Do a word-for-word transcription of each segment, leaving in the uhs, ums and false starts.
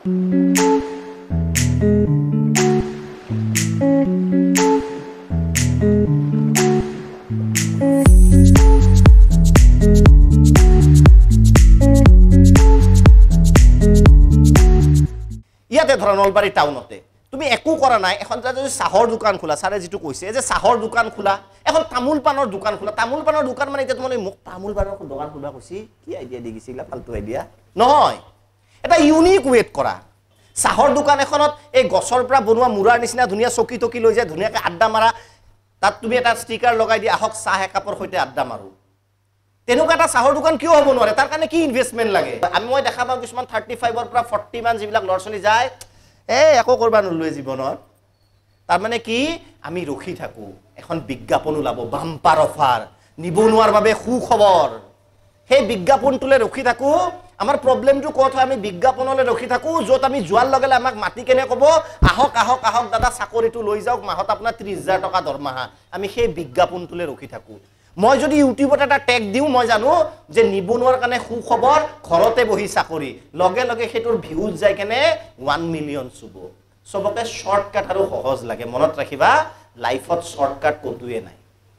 ইয়াতে ধৰা নলবাৰী টাউনতে তুমি একো কৰা নাই এখন যদি চাহৰ দোকান খোলা সাৰে যেটো কৈছে যে চাহৰ দোকান খোলা এখন তামুল পানৰ দোকান খোলা তামুল পানৰ দোকান মানে এতিয়া তোমালৈ মোক তামুল পানৰ দোকান খোলা কৈছি কি আইডিয়া দি গিছিলা ফালতু আইডিয়া নহয় এটা ইউনিক ওয়েট কৰা চাহৰ দোকান এখনত এই গছৰ পৰা বনোৱা মুৰাৰ নিচিনা ধুনিয়া চকী টকি লৈ যায় ধুনিয়াকে আড্ডা মাৰা তাত তুমি এটা ষ্টিকাৰ লগাই দি আহক চাহ একাপৰ সৈতে আড্ডা মাৰো তেনেকুৱা এটা চাহৰ দোকান কিয় হ'ব নোৱাৰে তাৰ কাৰণে কি ইনভেষ্টমেন্ট লাগে আমি মই দেখা পাওঁ কিছুমান থাৰ্টি ফাইভ ৰ পৰা ফৰ্টি মান যিবিলাক লৰছলি যায় এ একো কৰবা নলয় জীৱনত তাৰ মানে কি আমি ৰখি থাকো এখন বিজ্ঞাপন ওলাব বাম্পাৰ অফাৰ নিবনুৱাৰ বাবে সুখবৰ সেই বিজ্ঞাপনটোলে ৰখি থাকো আমাৰ প্ৰবলেমটো ক'ত হয় আমি বিজ্ঞাপনলে ৰখি থাকো যত আমি জোৱাৰ লগেলে আমাক মাটি কেনে ক'ব আহক আহক আহক দাদা চাকৰিটো লৈ যাওক মাহত আপোনাৰ ত্ৰিশ হাজাৰ টকা দৰমহা আমি সেই বিজ্ঞাপনটোলে ৰখি থাকো মই যদি ইউটিউবত এটা টেগ দিও মই জানো যে নিবনুৱাৰ কাৰণে সুখবৰ ঘৰতে বহি চাকৰি লগে লগে হেতুৰ ভিউজ যায় কেনে ওৱান মিলিয়ন চুব সবকে শৰ্টকাট আৰু সহজ লাগে মনত ৰাখিবা লাইফত শৰ্টকাট কোটোৱে নাই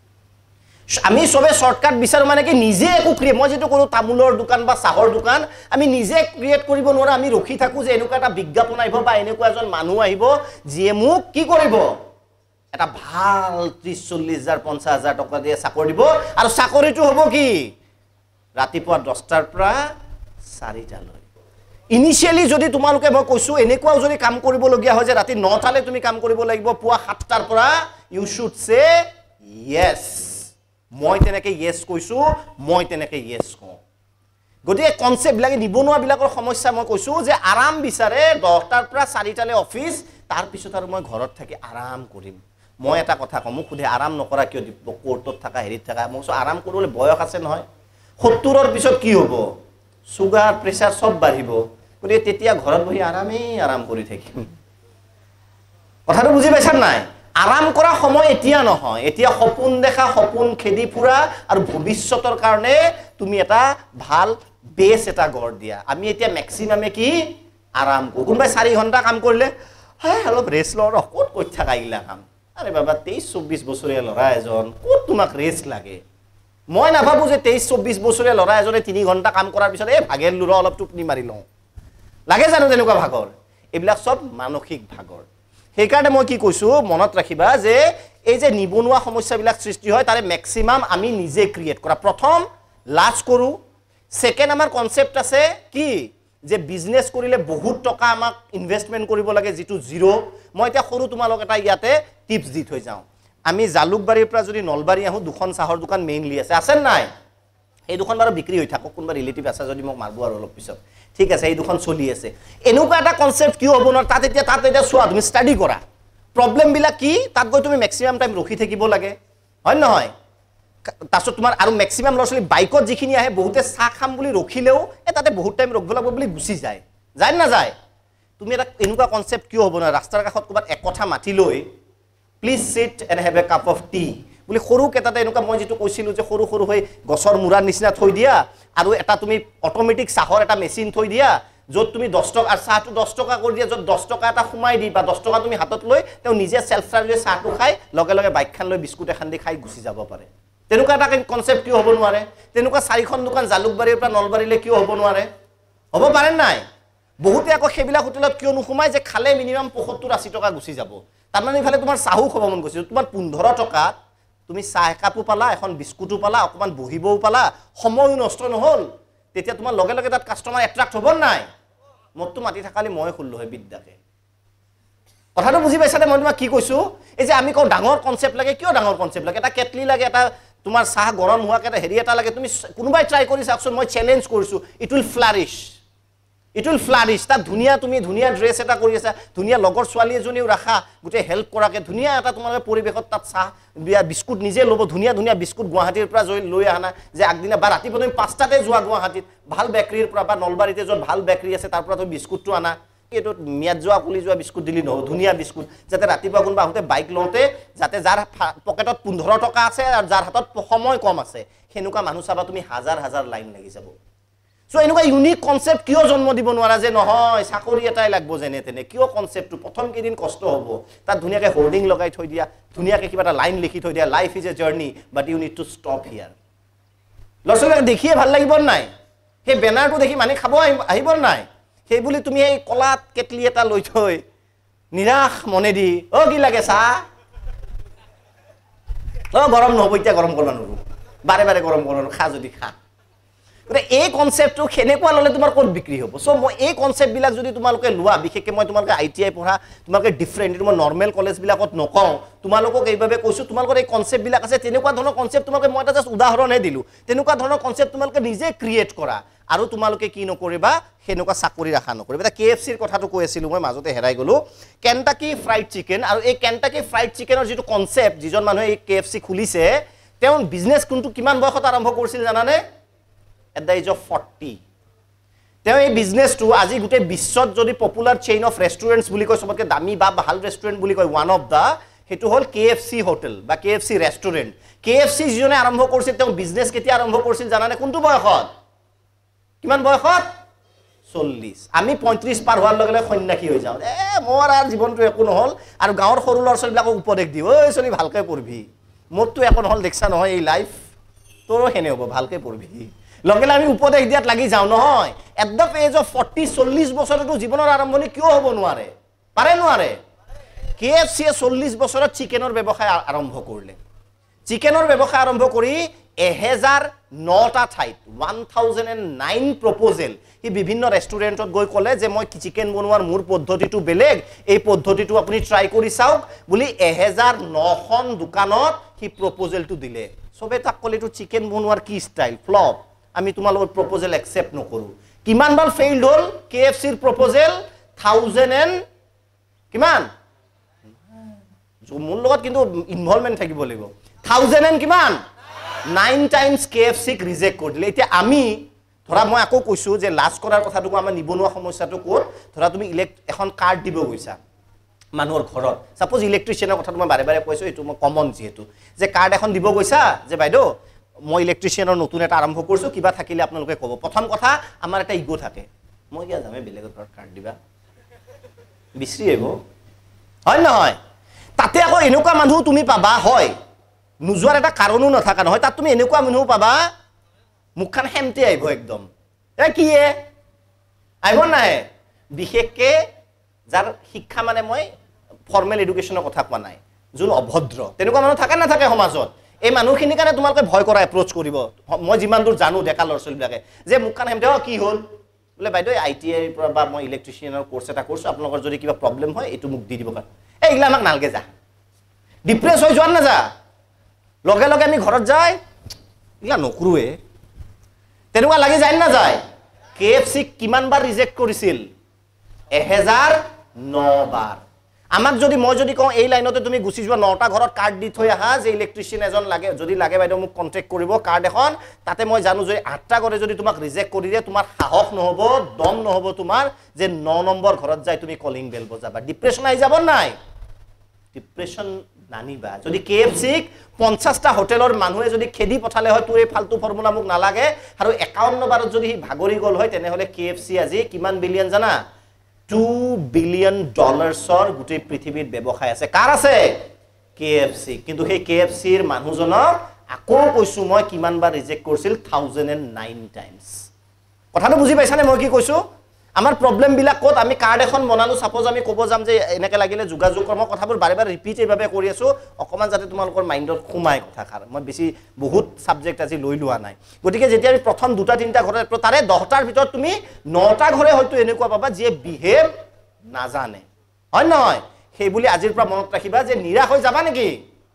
আমি সবে শৰ্টকাট বিচাৰো মানে কি নিজে একো ক্ৰিয়েট মই যেটো কৰো তামুলৰ দোকান বা চাহৰ দোকান আমি নিজে ক্ৰিয়েট কৰিব নোৱাৰো আমি ৰখি থাকো যে এনেকুৱা এটা বিজ্ঞাপন আহিব বা এনেকুৱা এজন মানুহ আহিব যিয়ে মোক কি কৰিব এটা ভাল ত্ৰিশ চল্লিশ হাজাৰ পঞ্চাশ হাজাৰ টকা দিয়ে চাকৰি দিব আৰু চাকৰিটো হ'ব কি ৰাতিপুৱা দহটাৰ পৰা চাৰিটা লৈ ইনিশিয়ালি যদি তোমালোকে মই কৈছো এনেকুৱাও যদি কাম কৰিব লগিয়া হয় যে ৰাতি নটালে তুমি কাম কৰিব লাগিব পুৱা সাতটাৰ পৰা ইউ শুড সে ইয়েস মই তেনেকে ইয়েস কৈছো মই তেনেকে ইয়েস কওঁ গতিকে কনসেপ্ট লাগে নিবনুৱা বিলাকৰ সমস্যা মই কৈছো যে আৰাম বিচাৰে দহটাৰ পৰা চাৰিটালে অফিস তাৰ পিছত আৰু মই ঘৰত থাকি আৰাম কৰিম মই এটা কথা কম খুদে আৰাম নকৰা কিয় দিব কোৰ্টত থাকা হেৰিত থাকা মই আৰাম কৰিবলৈ বয়স আছে নহয় সত্তৰ ৰ পিছত কি হ'ব সুগাৰ প্ৰেসাৰ সব বাঢ়িব গতিকে তেতিয়া ঘৰত বহি আৰামেই আৰাম কৰি থাকিম কথাটো বুজি পাইছা নাই আৰাম কৰা সময় এতিয়া নহয় এতিয়া সপোন দেখা সপোন খেদি ফুৰা আৰু ভৱিষ্যতৰ কাৰণে তুমি এটা ভাল বেস এটা গঢ় দিয়া আমি এতিয়া ম্যাক্সিমামে কি আৰাম কৰো কোনবাই চাৰি ঘণ্টা কাম কৰিলে হাই অলপ ৰেষ্ট লৰ ক'ত ক'ত থাকা ইলা কাম আরে বাবা তেইশ চৌবিশ বছৰীয়া লৰা এজন ক'ত তোমাক ৰেষ্ট লাগে মই নাভাবো যে তেইশ চৌবিশ বছৰীয়া লৰা এজনে তিনি ঘণ্টা কাম কৰাৰ পিছত এই ভাগেৰ লুৰা অলপ টুপনি মাৰি লওঁ লাগে জানো তেনেকুৱা ভাগৰ এইবিলাক সব মানসিক ভাগৰ সেইকাৰণে মই কি কৈছো মনত ৰাখিবা যে এই যে নিবনুৱা সমস্যাবিলাক সৃষ্টি হয় তাৰে ম্যাক্সিমাম আমি নিজে ক্ৰিয়েট কৰা প্ৰথম লাজ কৰো সেকেন্ড আমাৰ কনসেপ্ট আছে কি যে বিজনেস কৰিলে বহুত টকা আমাক ইনভেষ্টমেন্ট কৰিব লাগে যেটো জিৰো মই এটা সৰু তোমালোক এটা ইয়াতে টিপস দি থৈ যাও আমি জালুকবাৰীৰ পৰা যদি নলবাৰী আহো দুখন চাহৰ দোকান মেইনলি আছে আছে নাই এই দুখন বাৰু বিক্ৰী হৈ থাকক কোনবা ৰিলেটিভ আছে যদি মোক মাৰব আৰু অলপ পিছত ঠিক আছে এই দুখন চলি আছে এনেকুৱা এটা কনসেপ্ট কি হ'ব ন তাত এতিয়া তাত এতিয়া চোৱা তুমি ষ্টাডি কৰা প্ৰবলেম বিলাক কি তাত গৈ তুমি ম্যাক্সিমাম টাইম ৰখি থাকিব লাগে হয় নহয় তাছত তোমাৰ আৰু ম্যাক্সিমাম লছলি বাইকত যিখিনি আহে বহুতে চাহ খাম বুলি ৰখিলেও এ তাতে বহুত টাইম ৰখব লাগিব বুলি গুছি যায় যায় না যায় তুমি এটা এনেকুৱা কনসেপ্ট কি হ'ব না ৰাস্তাৰ কাষত ক'বাত এক কথা মাতি লৈ please sit and have a cup of tea বুলি সৰু কেটাতে এনেকুৱা মই যেটো কৈছিলো যে সৰু সৰু হৈ গছৰ মুৰাৰ নিচিনা থৈ দিয়া আৰু এটা তুমি অটোমেটিক চাহৰ এটা মেচিন থৈ দিয়া যত তুমি দহ টকা আর চাহটো দহ টকা কৰি দিয়া যত দহ টকা এটা খুমাই দি বা দহ টকা তুমি হাতত লৈ তেও নিজে সেলফ সার্ভিস চাহটো খাই লগে লগে বাইকখান লৈ বিস্কুট এখন দি খাই গুছি যাব পাৰে তেনেকুৱা এটা কনসেপ্ট কি হ'ব নোৱাৰে তেনেকুৱা চাৰিখন দোকান জালুকবাৰীৰ পৰা নলবাৰীলে কি হ'ব নোৱাৰে হ'ব পাৰে নাই বহুতে আকৌ হেবিলা হোটেলত কিয় নুখুমাই যে খালে মিনিমাম পঁয়সত্তৰ আশী টকা গুছি যাব তাৰ মানে ইফালে তোমাৰ চাহু খাব মন গৈছে তোমাৰ পোন্ধৰ টকা তুমি চাহ কাপো পালা এখন বিস্কুটো পালা অকমান বহিবও পালা সময়ও নষ্ট নহল তেতিয়া তোমাৰ লগে লগে তাত কাস্টমাৰ এট্ৰাক্ট হ'ব নাই মতটো মাটি থাকালি মই খুললো হয় বিদ্যাকে কথাটো বুজি পাইছানে মই তোমাক কি কৈছো এই যে আমি কও ডাঙৰ কনসেপ্ট লাগে কিয় ডাঙৰ কনসেপ্ট লাগে এটা কেটলি লাগে এটা তোমাৰ চাহ গৰম হোৱা কেটা হেৰি এটা লাগে তুমি কোনোবাই ট্ৰাই কৰি চাওকচোন মই চ্যালেঞ্জ কৰিছো it will flourish it will flourish তা ধুনিয়া তুমি ধুনিয়া ড্ৰেছ এটা কৰি আছা ধুনিয়া লগৰ ছোৱালী এজনীও ৰাখা গুটে হেল্প কৰাকে ধুনিয়া এটা তোমালোকে পৰিবেশত তাত চাহ বিস্কুট নিজে লব ধুনিয়া ধুনিয়া বিস্কুট গুৱাহাটীৰ পৰা লৈ আহনা যে আগদিনা বা ৰাতিপুৱা তুমি পাঁচটাতে যোৱা গুৱাহাটীত ভাল বেকাৰীৰ পৰা বা নলবাৰীতে যত ভাল বেকাৰী আছে তাৰ পৰা তুমি বিস্কুটটো আনা এটো মিয়াত যোৱা কুলি যোৱা বিস্কুট দিলি নহ ধুনিয়া বিস্কুট যাতে ৰাতিপুৱা কোনবা আহোতে বাইক লওঁতে যাতে যাৰ পকেটত পোন্ধৰ টকা আছে আৰু যাৰ হাতত সময় কম আছে হেনুকা মানুহ চাবা তুমি হাজাৰ হাজাৰ লাইন লাগি যাব সো এনেকুৱা ইউনিক কনসেপ্ট কিয় জন্ম দিব নোৱাৰা যে নহয় চাকৰি এটাই লাগব যেনে তেনে কিয় কনসেপ্টটো প্ৰথম কেইদিন কষ্ট হ'ব তাত ধুনিয়াকে হোৰ্ডিং লগাই থৈ দিয়া ধুনিয়াকে কিবা এটা লাইন লিখি থৈ দিয়া life is a journey but you need to stop here লছক দেখিয়ে ভাল লাগিব নাই সেই বেনাৰটো দেখি মানে খাব আহিব নাই সেই বুলি তুমি এই কলাত কেটলি এটা লৈ থৈ নিৰাশ মনে দি ও কি লাগে চা ও গৰম নহব এতিয়া গৰম কৰবা নৰো বাৰে বাৰে গৰম কৰবা খা যদি খা গতে এই কনসেপ্টটো খেনেকুৱা ললে তোমাৰ কোন বিক্ৰী হ'ব সো মই এই কনসেপ্ট বিলাক যদি তোমালোকে লোৱা বিশেষকৈ মই তোমালোকে আইটিআই পঢ়া তোমালোকে ডিফাৰেন্ট এটো মই নরমাল কলেজ বিলাকত নকওঁ তোমালোকক এইভাবে কৈছো তোমালোকৰ এই কনসেপ্ট বিলাক আছে তেনেকুৱা ধৰণৰ কনসেপ্ট তোমালোকে মই এটা জাস্ট উদাহৰণহে দিলো তেনেকুৱা ধৰণৰ কনসেপ্ট তোমালোকে নিজে ক্ৰিয়েট কৰা আৰু তোমালোকে কি নকৰিবা হেনেকুৱা চাকৰি ৰাখা নকৰিবা এটা কেএফসিৰ কথাটো কৈ আছিল মই মাজতে হেৰাই গলো কেন্টাকি ফ্ৰাইড চিকেন আৰু এই কেন্টাকি ফ্ৰাইড চিকেনৰ যেটো কনসেপ্ট যিজন মানুহে এই কেএফসি খুলিছে তেওঁ বিজনেস কোনটো কিমান বয়সত আৰম্ভ কৰিছিল জানানে at the age of forty তেওঁ এই বিজনেসটো আজি গুটে বিশ্বত যদি পপুলাৰ চেইন অফ ৰেষ্টুৰেন্টস বুলি কয় সবতকে দামী বা ভাল ৰেষ্টুৰেন্ট বুলি কয় ওয়ান অফ দা হেতু হল কেএফসি হোটেল বা কেএফসি ৰেষ্টুৰেন্ট কেএফসি যিজনে আৰম্ভ কৰিছিল তেওঁ বিজনেস কেতিয়া আৰম্ভ কৰিছিল জানানে কোনটো বয়সত কিমান বয়সত চল্লিশ আমি পঁয়ত্ৰিশ পাৰ হোৱাৰ লগে লগে সন্ন্যাসী হৈ যাও এ মোৰ আর জীৱনটো একো নহল আৰু গাঁৱৰ সৰু লৰছলবিলাকক উপদেশ দিও ঐ চলি ভালকৈ পঢ়বি মোৰটো একো নহল দেখছা নহয় এই লাইফ তোৰো হেনে হ'ব ভালকৈ পঢ়বি লগে আমি উপদেশ দিয়াত লাগি যাও নহয় at the age of forty চল্লিশ বছৰটো জীৱনৰ আৰম্ভণি কিয় হ'ব নোৱাৰে পাৰে নোৱাৰে কেএফসি চল্লিশ বছৰত চিকেনৰ ব্যৱসায় আৰম্ভ কৰিলে চিকেনৰ ব্যৱসায় আৰম্ভ কৰি one thousand nine টা ঠাইত one thousand nine proposal he বিভিন্ন ৰেষ্টুৰেন্টত গৈ কলে যে মই চিকেন বনোৱাৰ মোৰ পদ্ধতিটো বেলেগ এই পদ্ধতিটো আপুনি ট্ৰাই কৰি চাওক বুলি one thousand nine খন দোকানত হি প্ৰপ'জেলটো দিলে সবে তাক কলেটো চিকেন বনোৱাৰ কি স্টাইল ফ্লপ আমি তোমালোকৰ প্ৰপ'জেল একসেপ্ট নকৰো কিমান বাৰ ফেইলড হল কেএফসিৰ প্ৰপ'জেল থাউজেণ্ড এণ্ড কিমান মোৰ লগত কিন্তু ইনভলভমেন্ট থাকিব লাগিব থাউজেণ্ড এণ্ড কিমান নাইন টাইমছ কেএফসিক ৰিজেক্ট কৰি দিলে এতিয়া আমি ধৰা মই আকৌ কৈছো যে লাজ কৰাৰ কথাটো আমাৰ নিবনুৱা সমস্যাটো ক'ত ধৰা তুমি ইলেক্ট এখন কাৰ্ড দিব গৈছা মানুহৰ ঘৰত সাপোজ ইলেক্ট্ৰিচিয়ানৰ কথাটো মই বাৰে বাৰে কৈছো এটো মই কমন যেহেতু যে কাৰ্ড এখন দিব গৈছা যে বাইদেউ মই ইলেক্ট্ৰিচিয়ানৰ নতুন এটা আৰম্ভ কৰিছো কিবা থাকিলে আপোনালোকে ক'ব প্ৰথম কথা আমাৰ এটা ইগো থাকে মই কিয়া জামে বেলেগৰ ঘৰত কাৰ্ড দিবা বিছৰি আহিব হয় নহয় তাতে আকৌ এনেকুৱা মানুহ তুমি পাবা হয় নুজুৱাৰ এটা কাৰণো নাথাকা নহয় তাত তুমি এনেকুৱা মানুহ পাবা মুখখান হেমতে আহিব একদম এ কি এ আহিব নাই বিশেষকে যাৰ শিক্ষা মানে মই ফৰ্মেল এডুকেশ্যনৰ কথা কোৱা নাই যোন অভদ্ৰ তেনেকুৱা মানুহ থাকে না থাকে সমাজত এই মানুহখিনি কাৰণে তোমালোকে ভয় কৰা এপ্ৰোচ কৰিব মই যিমান দূৰ জানো ডেকা লৰছলবিলাকে যে মুখখান হেমতে কি হ'ল বলে বাইদেউ আইটিআই পৰা বা মই ইলেক্ট্ৰিচিয়ানৰ কোৰ্স এটা কৰিছো আপোনালোকৰ যদি কিবা প্ৰবলেম হয় এটো মুখ দি দিব পাৰ এই ইগলা আমাক নালগে যা ডিপ্ৰেছ হৈ যোৱা না যা লগে লগে আমি ঘৰত যাই ইগলা নকৰুৱে তেনেকুৱা লাগি যায় না যায় কেএফসি কিমান বাৰ ৰিজেক্ট কৰিছিল one thousand nine বাৰ আমাক যদি মই যদি কওঁ এই লাইনতে তুমি গুছি যোৱা নটা ঘৰত কাৰ্ড দি থৈ আহা যে ইলেক্ট্ৰিচিয়ান এজন লাগে যদি লাগে বাইদেউ মোক কন্টাক্ট কৰিব কাৰ্ড এখন তাতে মই জানো যে আঠটা ঘৰে যদি তোমাক ৰিজেক্ট কৰি দিয়ে তোমাৰ সাহস নহব দম নহব তোমাৰ যে নয় নম্বৰ ঘৰত যাই তুমি কলিং বেল বজাবা ডিপ্ৰেছন আহি যাব নাই ডিপ্ৰেছন নানিবা যদি কেএফসিক পঞ্চাশ টা হোটেলৰ মানুহে যদি খেদি পঠালে হয় তোৰ এই ফালতু ফৰ্মুলা মোক নালাগে আৰু একাৱন্ন বাৰত যদি ভাগৰি গল হয় তেনেহলে কেএফসি আজি কিমান বিলিয়ন জানা two billion ডলাৰ্ছৰ গুটেই পৃথিৱীত ব্যৱসায় আছে কাৰ আছে কেএফসি কিন্তু সেই কেএফসিৰ মানুহজনক আকৌ কৈছো মই কিমান বাৰ ৰিজেক্ট কৰিছিল one thousand nine টাইমছ কথাটো বুজি পাইছানে মই কি কৈছো আমাৰ প্ৰবলেম বিলাক ক'ত আমি কাৰ্ড এখন বনালো সাপোজ আমি ক'ব যাম যে এনেকে লাগিলে যোগাযোগ কৰম কথাবোৰ বাৰে বাৰে ৰিপিট এইভাবে কৰি আছো অকমান যাতে তোমালোকৰ মাইন্ডত খুমাই কথা খাৰ মই বেছি বহুত সাবজেক্ট আজি লৈ লোৱা নাই গতিকে যেতিয়া আমি প্ৰথম দুটা তিনটা ঘৰে তাৰে দহটাৰ ভিতৰত তুমি নটা ঘৰে হয়তো এনেকুৱা পাবা যে বিহেভ নাজানে হয় নহয় সেই বুলি আজিৰ পৰা মনত ৰাখিবা যে নিৰাশ হৈ যাবা নেকি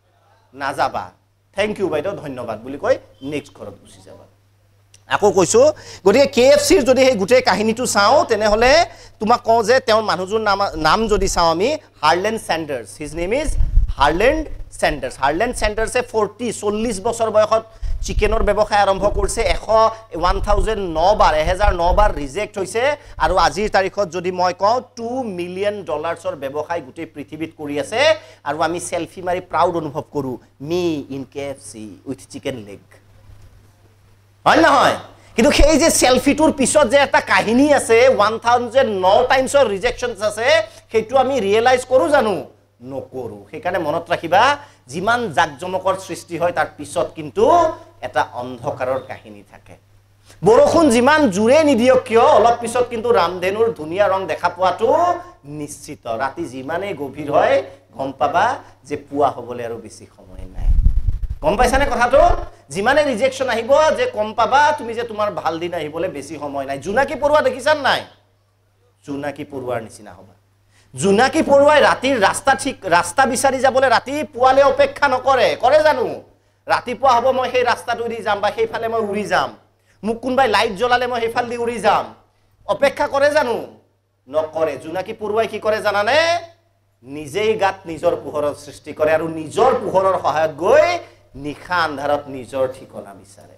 নাযাবা থ্যাংক ইউ বাইদেউ ধন্যবাদ বুলি কৈ নেক্সট ঘৰত গুচি যাবা আকৌ কৈছো গতিকে কেএফসিৰ যদি এই গুটেই কাহিনীটো চাও তেনেহলে তোমাক কওঁ যে তেওঁৰ মানুহজনৰ নাম নাম যদি চাও আমি Harland Sanders his name is Harland Sanders Harland স্যান্ডাৰ্ছে forty চল্লিশ বছৰ বয়সত চিকেনৰ ব্যৱসায় আৰম্ভ কৰিছে one thousand nine বাৰ one thousand nine বাৰ ৰিজেক্ট হৈছে আৰু আজিৰ তাৰিখত যদি মই কওঁ two মিলিয়ন ডলাৰ্ছৰ ব্যৱসায় গুটেই পৃথিৱীত কৰি আছে আৰু আমি সেলফি মাৰি প্ৰাউড অনুভৱ কৰো me in KFC with chicken leg হয় নহয় কিন্তু সেই যে সেলফিটোৰ পিছত যে এটা কাহিনী আছে one thousand nine টাইমছৰ ৰিজেকশনছ আছে সেইটো আমি ৰিয়েলাইজ কৰো জানো নকৰো সেইকাৰণে মনত ৰাখিবা যিমান জাকজমকৰ সৃষ্টি হয় তাৰ পিছত কিন্তু এটা অন্ধকাৰৰ কাহিনী থাকে বৰষুণ যিমান জুৰে নিদিয়ক কিয় অলপ পিছত কিন্তু ৰামধেনুৰ ধুনীয়া ৰং দেখা পোৱাটো নিশ্চিত ৰাতি যিমানে গভীৰ হয় গম পাবা যে পুৱা হ'বলৈ আৰু বেছি সময় নাই গম পাইছানে কথাটো যিমানে ৰিজেকশন আহিব যে কম পাবা তুমি যে তোমাৰ ভাল দিন আহিবলৈ বেছি সময় নাই জোনাকি পৰুৱা দেখিছান নাই জোনাকি পৰুৱাৰ নিচিনা হ'ব জোনাকি পৰুৱাই ৰাতিৰ ৰাস্তা ঠিক ৰাস্তা বিচাৰি যাবলৈ ৰাতি পুৱালে অপেক্ষা নকৰে কৰে জানো ৰাতিপুৱা হ'ব মই সেই ৰাস্তাটো দি যাম বা সেইফালে মই উৰি যাম মোক কোনবাই লাইট জ্বলালে মই সেইফাল দি উৰি যাম অপেক্ষা কৰে জানো নকৰে জোনাকি পৰুৱাই কি কৰে জানানে নিজেই গাত নিজৰ পোহৰৰ সৃষ্টি কৰে আৰু নিজৰ পোহৰৰ সহায়ত গৈ নিখা আন্ধাৰত নিজৰ ঠিকনা বিচাৰে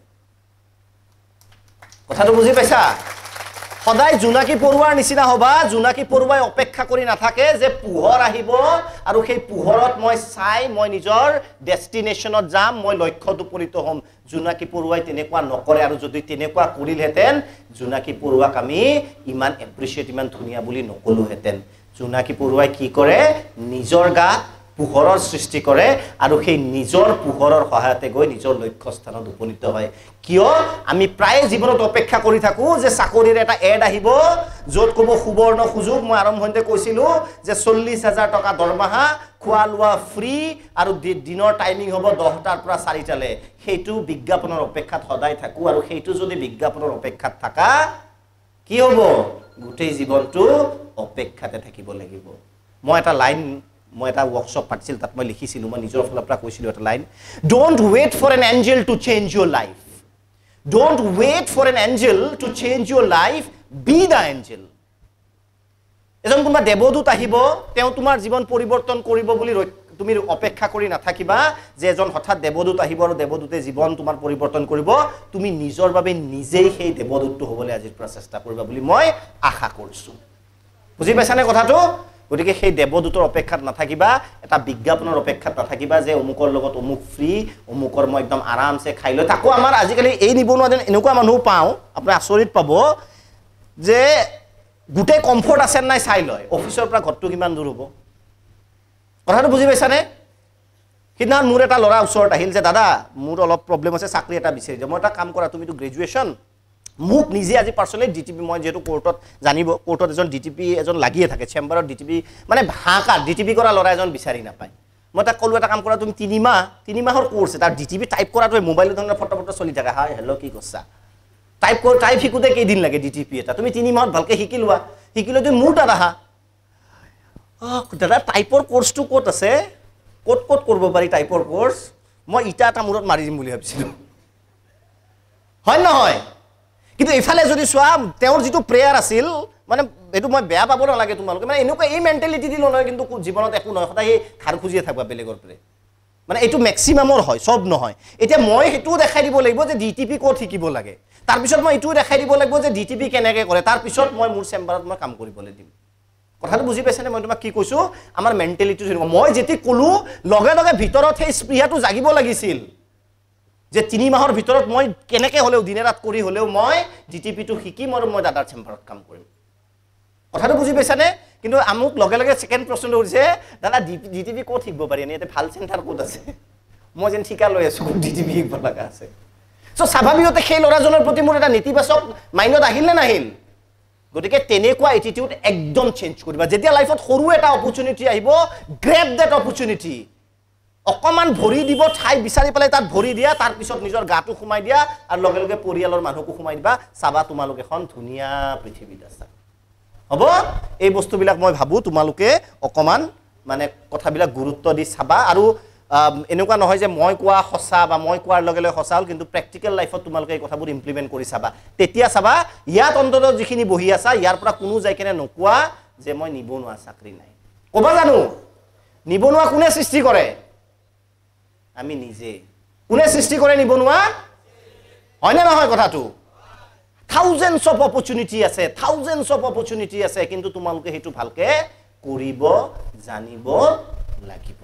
কথাটো বুজি পাইছা সদায় জোনাকি পৰুৱাৰ নিচিনা হবা জোনাকি পৰুৱাই অপেক্ষা কৰি নাথাকে যে পোহৰ আহিব আৰু সেই পোহৰত মই চাই মই নিজৰ ডেষ্টিনেশ্যনত যাম মই লক্ষ্যত উপনীত হ'ম জোনাকি পৰুৱাই তেনেকুৱা নকৰে আৰু যদি তেনেকুৱা কৰিলহেঁতেন জোনাকি পৰুৱাক আমি ইমান এপ্ৰিচিয়েট ইমান ধুনীয়া বুলি নকলোহেঁতেন জোনাকি পৰুৱাই কি কৰে নিজৰ গাত পোহৰৰ সৃষ্টি কৰে আৰু সেই নিজৰ পোহৰৰ সহায়তে গৈ নিজৰ লক্ষ্যস্থানত উপনীত হয় কিয় আমি প্ৰায় জীৱনত অপেক্ষা কৰি থাকো যে চাকৰিৰ এটা এড আহিব য'ত ক'ব সুবৰ্ণ সুযোগ মই আৰম্ভণিতে কৈছিলো যে চল্লিশ হাজাৰ টকা দৰমহা খোৱা লোৱা ফ্ৰী আৰু দিনৰ টাইমিং হ'ব দহটাৰ পৰা চাৰিটালে সেইটো বিজ্ঞাপনৰ অপেক্ষাত সদায় থাকো আৰু সেইটো যদি বিজ্ঞাপনৰ অপেক্ষাত থাকা কি হ'ব গোটেই জীৱনটো অপেক্ষাতে থাকিব লাগিব মই এটা লাইন মই এটা ওয়ার্কশপ পাতিছিল তাত মই লিখিছিলো মই নিজৰ ফালৰ পৰা কৈছিলো এটা line don't wait for an angel to change your life don't wait for an angel to change your life be the angel এজন কোনবা দেৱদূত আহিব তেওঁ তোমাৰ জীৱন পৰিৱৰ্তন কৰিব বুলি তুমি অপেক্ষা কৰি নাথাকিবা যে এজন হঠাৎ দেৱদূত আহিব আৰু দেৱদূতে জীৱন তোমাৰ পৰিৱৰ্তন কৰিব তুমি নিজৰ বাবে নিজেই সেই দেৱদূতটো হ'বলৈ আজিৰ পৰা চেষ্টা কৰিবা বুলি মই আশা কৰিছো বুজি পাইছানে কথাটো গতিকে সেই দেৱদূতৰ অপেক্ষাত নাথাকিবা এটা বিজ্ঞাপনৰ অপেক্ষাত নাথাকিবা যে অমুকৰ লগত অমুক ফ্ৰী অমুকৰ মই একদম আৰামছে খাই লৈ তাকো আমাৰ আজিকালি এই নিবনুৱা যেন এনেকুৱা মানুহ পাওঁ আপুনি আচৰিত পাব যে গোটেই কমফৰ্ট আছে নাই চাই লয় অফিচৰ পৰা ঘৰটো কিমান দূৰ হ'ব কথাটো বুজি পাইছানে সিদিনা মোৰ এটা ল'ৰা ওচৰত আহিল যে দাদা মোৰ অলপ প্ৰব্লেম আছে চাকৰি এটা বিচাৰি যে মই এটা কাম কৰা তুমিতো গ্ৰেজুৱেশ্যন মোক নিজে আজি পাৰ্সনেলি ডিটিপি মই যেটো কোৰ্টত জানিব কোৰ্টত এজন ডিটিপি এজন লাগিয়ে থাকে চেম্বাৰত ডিটিপি মানে ভাকা ডিটিপি কৰা ল'ৰা এজন বিচাৰি নাপায় মই তাক কলো এটা কাম কৰা তুমি তিনি মাহ তিনি মাহৰ কোৰ্স তাৰ ডিটিপি টাইপ কৰাটো মোবাইলৰ ধৰণৰ ফটো ফটো চলি থাকে হাই হেল্ল কি কৈছা টাইপ কৰ টাইপ শিকুতে কেই দিন লাগে ডিটিপি এটা তুমি তিনি মাহত ভালকে শিকি লোৱা শিকিলে তুমি মোৰ তাত আহা অ দাদা টাইপৰ কোৰ্সটো ক'ত আছে ক'ত ক'ত কৰিব পাৰি টাইপৰ কোৰ্স মই ইটা এটা মূৰত মাৰি দিম বুলি ভাবিছিলো হয় নহয় কিন্তু ইফালে যদি চোৱা তেওঁৰ যেটো প্ৰেয়াৰ আছিল মানে এটো মই বেয়া পাব নালাগে তোমালোকে মানে এনেকুৱা এই মেন্টালিটি দিল নহয় কিন্তু জীৱনত একো নহয় সদায় খাৰ খুজিয়ে থাকবা বেলেগৰ পৰে মানে এটো ম্যাক্সিমামৰ হয় সব নহয় এতিয়া মই হেতু দেখাই দিব লাগিব যে ডিটিপি কোড শিকিব লাগে তাৰ পিছত মই এটো দেখাই দিব লাগিব যে ডিটিপি কেনেকৈ কৰে তাৰ পিছত মই মোৰ চেম্বাৰত মই কাম কৰিবলৈ দিম কথাটো বুজি পাইছানে মই তোমাক কি কৈছো আমাৰ মেন্টালিটি মই যেতি কলো লগে লগে ভিতৰত সেই স্পৃহাটো জাগিব লাগিছিল যে তিনি মাহৰ ভিতৰত মই কেনেকৈ হলেও দিনে ৰাত কৰি হলেও মই ডিটিপি টো শিকিম আৰু মই দাদাৰ চেম্বাৰত কাম কৰিম কথাটো বুজি পাইছানে কিন্তু আমুক লগে লগে সেকেন্ড প্ৰশ্নটো হৈছে দাদা ডিটিপি কোড শিকিব পাৰি এনে ভাল চেণ্টাৰ কোড আছে মই যেন ঠিকা লৈ আছো ডিটিপি শিকিব লগা আছে সো স্বাভাৱিকতে সেই ল'ৰাজনৰ প্ৰতি মোৰ এটা নেতিবাচক মাইনত আহিল নে নাহিল গতিকে তেনেকুৱা এটিটিউড একদম চেঞ্জ কৰিবা যেতিয়া লাইফত সৰু এটা অপৰচুনিটি আহিব গ্ৰেব দ্যাট অপৰচুনিটি অকমান ভৰি দিব ঠাই বিচাৰি পেলাই তাত ভৰি দিয়া তাৰ পিছত নিজৰ গাটো খুমাই দিয়া আৰু লগে লগে পৰিয়ালৰ মানুহকো খুমাই দিবা চাবা তোমালোক এখন ধুনীয়া পৃথিৱীত আছা হ'ব এই বস্তুবিলাক মই ভাবো তোমালোকে অকমান মানে কথাবিলাক গুৰুত্ব দি চাবা আৰু এনেকুৱা নহয় যে মই কোৱা সঁচা বা মই কোৱাৰ লগে লগে সঁচা হ'ল কিন্তু প্ৰেক্টিকেল লাইফত তোমালোকে এই কথাবোৰ ইমপ্লিমেন্ট কৰি চাবা তেতিয়া চাবা ইয়াত অন্তত যিখিনি বহি আছা ইয়াৰ পৰা কোনো যাই কেনে নকোৱা যে মই নিবনুৱা চাকৰি নাই কবা জানো নিবনুৱা কোনে সৃষ্টি কৰে আমি নিজে কোনে সৃষ্টি কৰে নিবনুৱা হয় না নহয় কথাটো থাউজেন্ডস অফ অপৰচুনিটি আছে থাউজেন্ডস অফ অপৰচুনিটি আছে কিন্তু তোমালোকে হেতু ভালকে কৰিব জানিব লাগিব